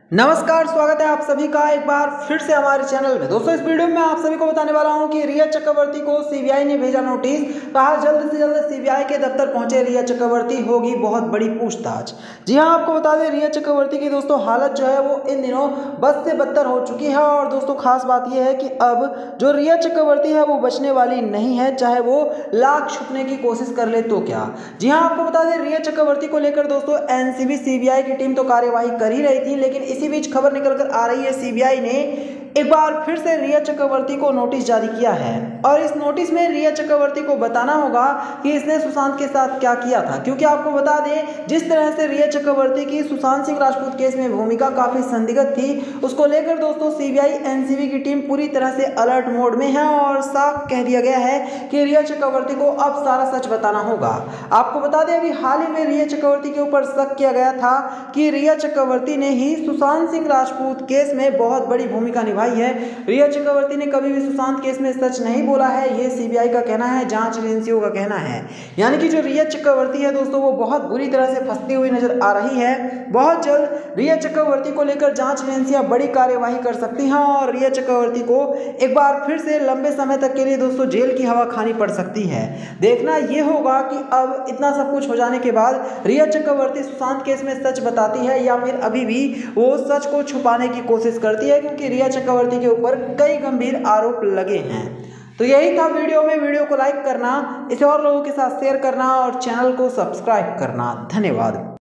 नमस्कार, स्वागत है आप सभी का एक बार फिर से हमारे चैनल में। दोस्तों, इस वीडियो में आप सभी को बताने वाला हूं कि रिया चक्रवर्ती को सीबीआई ने भेजा नोटिस। कहा जल्द से जल्द सीबीआई के दफ्तर पहुंचे रिया चक्रवर्ती, होगी बहुत बड़ी पूछताछ। जी हां, आपको बता दें रिया चक्रवर्ती की दोस्तों हालत जो है वो इन दिनों बद से बदतर हो चुकी है। और दोस्तों खास बात यह है कि अब जो रिया चक्रवर्ती है वो बचने वाली नहीं है, चाहे वो लाख छुपने की कोशिश कर ले तो क्या। जी हाँ, आपको बता दें रिया चक्रवर्ती को लेकर दोस्तों एनसीबी सीबीआई की टीम तो कार्यवाही कर ही रही थी, लेकिन इसी बीच खबर निकलकर आ रही है सीबीआई ने एक बार फिर से रिया चक्रवर्ती को नोटिस जारी किया है। और इस नोटिस में रिया चक्रवर्ती को बताना होगा कि इसने सुशांत के साथ क्या किया था, क्योंकि आपको बता दें जिस तरह से रिया चक्रवर्ती की सुशांत सिंह राजपूत केस में भूमिका काफी संदिग्ध थी, उसको लेकर दोस्तों सीबीआई एनसीबी की टीम पूरी तरह से अलर्ट मोड में है। और साफ कह दिया गया है कि रिया चक्रवर्ती को अब सारा सच बताना होगा। आपको बता दें अभी हाल ही में रिया चक्रवर्ती के ऊपर शक किया गया था कि रिया चक्रवर्ती ने ही सुशांत सिंह राजपूत केस में बहुत बड़ी भूमिका निभाई है। रिया चक्रवर्ती ने कभी भी सुशांत केस में सच नहीं बोला है, ये सीबीआई का कहना है, जांच एजेंसियों का कहना है। यानी कि जो रिया चक्रवर्ती है दोस्तों वो बहुत बुरी तरह से फंसती हुई नजर आ रही है। बहुत जल्द रिया चक्रवर्ती को लेकर जांच एजेंसियां बड़ी कार्यवाही कर सकती हैं और रिया चक्रवर्ती को एक बार फिर से लंबे समय तक के लिए दोस्तों जेल की हवा खानी पड़ सकती है। देखना यह होगा कि अब इतना सब कुछ हो जाने के बाद रिया चक्रवर्ती सुशांत केस में सच बताती है या फिर अभी भी वो सच को छुपाने की कोशिश करती है, क्योंकि रिया चक्रवर्ती के ऊपर कई गंभीर आरोप लगे हैं। तो यही था वीडियो को लाइक करना, इसे और लोगों के साथ शेयर करना और चैनल को सब्सक्राइब करना। धन्यवाद।